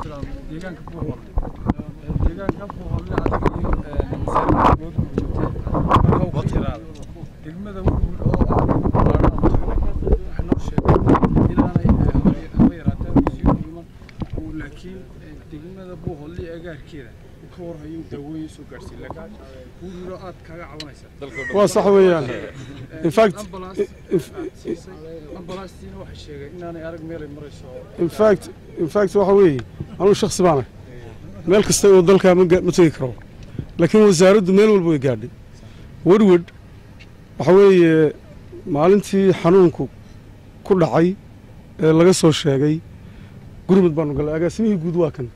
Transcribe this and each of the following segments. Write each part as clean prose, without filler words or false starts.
deegaanka ku hor deegaanka ku hor masaajid bood ku joogtay marka uu jiraado degmada wuxuu oo waxaan sheegay inaanay haba yaraatee isugu iman oo laakiin degmada buu holli agaarkeeda ku hor ayuu dawooyin soo gaarsiin laakiin uu yiro aad kaga cabanaysa waa sax weeyaan in fact ambalaastina waxa sheegay inaanay arag meel ay marayso in fact waxa weeye anu shakhsi baan meel kasta oo dalka ma tagi karo laakiin wasaaraddu meel walba way gaadhay warwad waxa weeye maalintii xanuunku ku dhacay ee laga soo sheegay gurmud baanu galay agaasimihii guud waa kan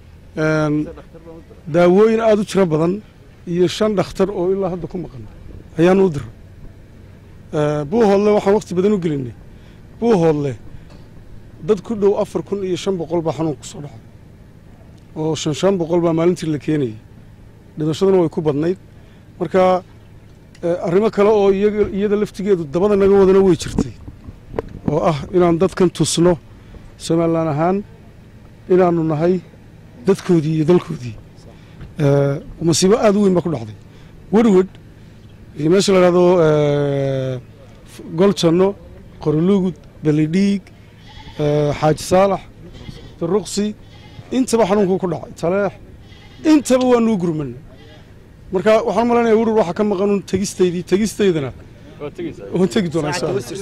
daawooyin aad u tiro badan iyo 5 dhakhtar oo ilaa hadda ku maqan ayaanu u diray buuhoodle waxaan waqti badan u gelinay buuhoodle dad ku dhow 4500 baa xanuun ku soo dhacay oo 500 baa maalintii la keenayay dhimashaduna way ku badnayd marka arrimo kale oo iyada laftigeedu dabada naga wadana way jirtay oo ah inaan dadkan tusno Soomaaliland ahaan inaanu nahay dadkoodii iyo dalkoodii musiibo aad u weyn ba ku dhacday warwad iyo meesha la yiraahdo goljanno qorolugud balidhiig xaaji saalax ruqsi intaba xanuunku ku dhacay taleex intaba waa noo gurman marka waxaan maleynayaa warwad waxa ka maqan tagisteydana oo tagi doonaa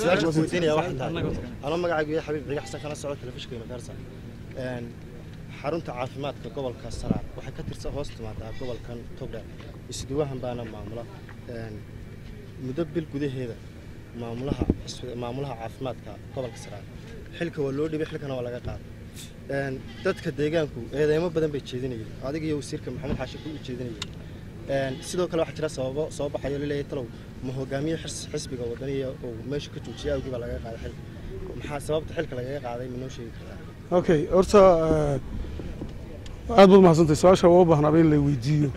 ana magacaygu Xabiib Ciga Xasan kana socod telefishinka Gaarsa xarunta caafimaadka gobolka Saraar waxa ka tirsan hoos timaada gobolkan Togdheer isduwahan baana maamula muddo bil gudaheeda maamulaha caafimaadka gobolka Saraar xilka waa loo dhibay xilkana waa laga qaaday dadka deegaanku eedeymo badan bay jeedinayeen adiga iyo wasiirka Maxamed Xaashi ku jeedinayeen sidoo kale waxa jira sababo soo baxay leeyahay talow ma hogaamiye xisbiga wadaniga oo meesha ka joojiyay awgiba laga qaaday xilka maxaa sababta xilka laga qaaday minoo sheegi karaa okay horta aad baad mahadsantahay su'aasha waa u baahnaa in la weydiiyo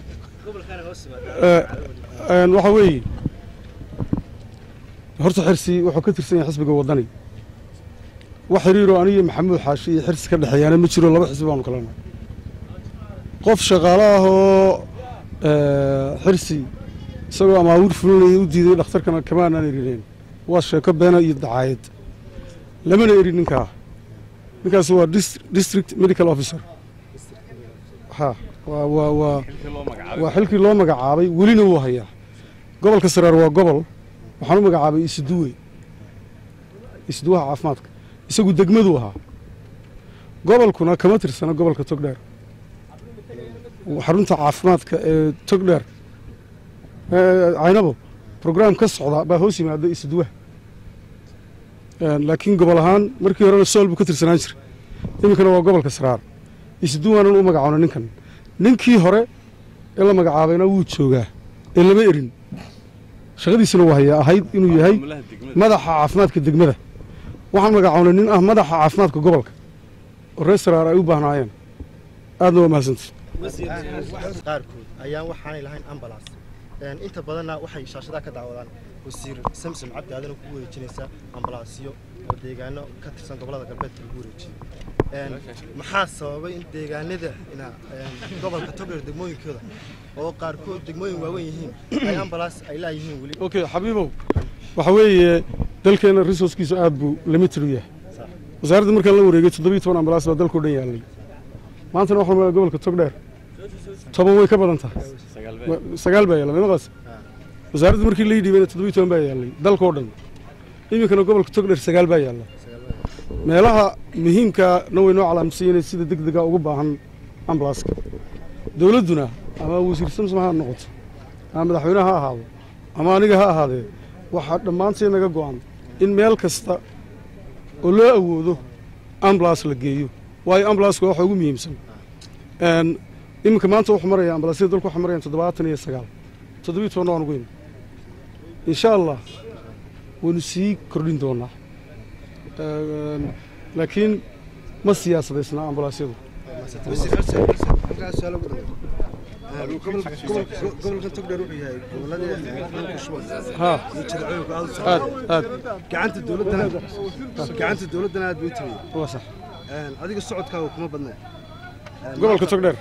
waxa weeye horta xirsi wuxuu ka tirsan yahay xisbiga wadani wax xiriiro aniga Maxamed Xaashi iyo xirsi ka dhaxeeyana ma jiro laba xisbi baan kala nahay qof shaqaale ah oo xirsi isagoo amaawir fulinaya u diiday dhakhtarkana kama aanan erin waa sheeko beena iyo dacaayad lamana erin ninkaas waa district medical officer ha waa xilkii loo magacaabay welina wuu hayaa gobolka Saraar waa gobol waxaan u magacaabay isduwaha caafimaadka isagu degmadu ahaa gobolkuna kama tirsana gobolka Togdheer xarunta caafimaadka ee Togdheer aynabo program ka socda baa hoos yimaada isduwaha laakiin gobol ahaan markii hore Soolbu ka tirsanaan jiray iminkana waa gobolka Saraar isduwaana u magacaabay ninkii hore ee la magacaabayna wuu joogaa ee lama erin shaqadiisuna waa ahayd inuu yahay madaxa caafimaadka degmada waxaan magacaabnay nin ah madaxa caafimaadka gobolka oo reer Saraar ay u baahnaayeen aadna waa mahadsantahay qaarkood ayaan waxaanay lahayn ambulance inta badanna waxay shaashada ka daawadaan wasiir Samsom Cabdi Aadan ku wareejinaysa ambulansyo oo deegaano ka tirsan gobolada galbeedka lagu wareejiyo maxaa sababay in deegaanada gobolka Togdheer degmooyinkooda oo qaarkood degmooyin waaweyn yihiin ay ambulance ay laayihiin wali okay xabiibow waxa weeye dalkeena resourcekiisu aad buu limited u yahay wasaaradda markaan la wareegay 17 ambulance baa dalku dhan yaalay maanta waxaan leeyahay gobolka Togdheer toban way ka badan tahay sagaal baa yaalay maqas wasaaradda markii la yidhiibay 17 baa yaalay dalka oo dhan iminkana gobolka Togdheer sagaal baa yaalay meelaha muhiimka way noo calaamsiinay sida degdega ugu baahan ambulance dawladuna ama wasiir Samsom ha noqoto ama madaxweynaha ha ahaado ama aniga ha ahaadee waxa dhamaantii naga go'an in meel kasta oo loo awoodo ambulance la geeyo waayo ambulance waxa ugu muhiimsan iminka maanta wuxuu marayaa ambulance dalku wuxuu marayaa 79 aan ugu insha Allah wanu sii kordhin doonaa laakiin ma siyaasadeysna ambulance-yadu gobolka Togdheer wuxuu yahay gobolada gacanta dawladana aad bay tahay waa sax adiga socodkaaga kuma badnaa gobolka togdheer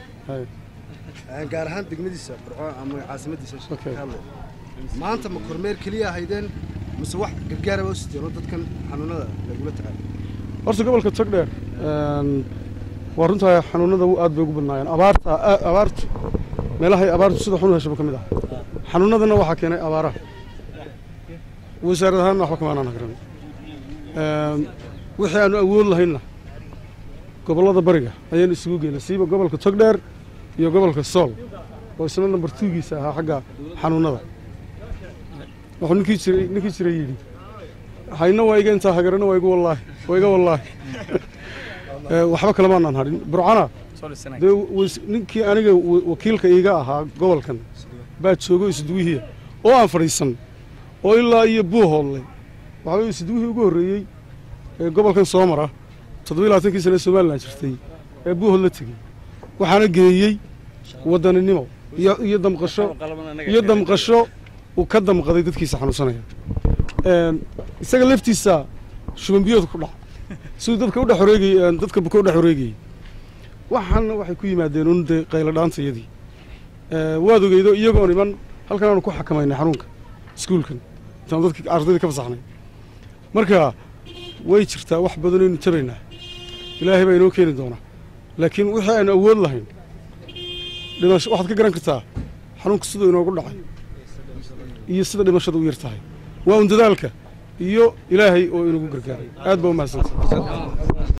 gaar ahaan degmadiisa burco ama caasimadiisa maanta ma kormeer keliya haydeen mise wax gargaar ah oo sideeno dadkan xanuunada lagula tacaalo horta gobolka togdheer waa runtaa xanuunada aad bay ugu badnaayeen abaartu meelahay abaartu sida xun heshaba ka mid ah xanuunadana waxaa keenay abaaraha wasaarad ahaanna waxba kama aanan hagran wixii aanu awood lahaynna gobollada bariga ayaan isugu geynay siiba gobolka togdheer iyo gobolka sool oo isna number 2giisa ahaa xagga xanuunada wuxuu ninkii jiray yidhi hayna waa iga intaa hagarana waa iga wallaahi waxba kalama aanan hadhin burcana dee ninkii aniga wakiilka iiga ahaa gobolkan baa joogo isduwihiya oo aan fadhiisan oo ilaa iyo buuhoodle waxaa weeye isduwihii ugu horreeyey ee gobolkan soo mara 27 sano Soomaaliland jirtay ee buuhood la tegey waxaana geeyey wadaninimo iyo damqasho uu ka damqaday dadkiisa xanuunsanaya isaga laftiisa shuban biyood ku dhac sidoo dadka u dhaxoreegay dadka buka u dhaxoreegay waxaana waxay ku yimaadeen un qaylo dhaantayadii waad ogeydo iyagoo niman halkan aanu ku xakamaynay xanuunka iskuulkan intaan dadka ardayda ka fasaxnay marka way jirtaa wax badan inuu tabaynaa ilaahay baa inoo keeni doonaa laakiin wixii aan awood lahayn dhimasho waxaad ka garan kartaa xanuunka siduu inoogu dhacay iyo sida dhimashadu u yar tahay waa un dadaalka iyo ilaahay oo inagu gargaaray aad baa u mahadsantahay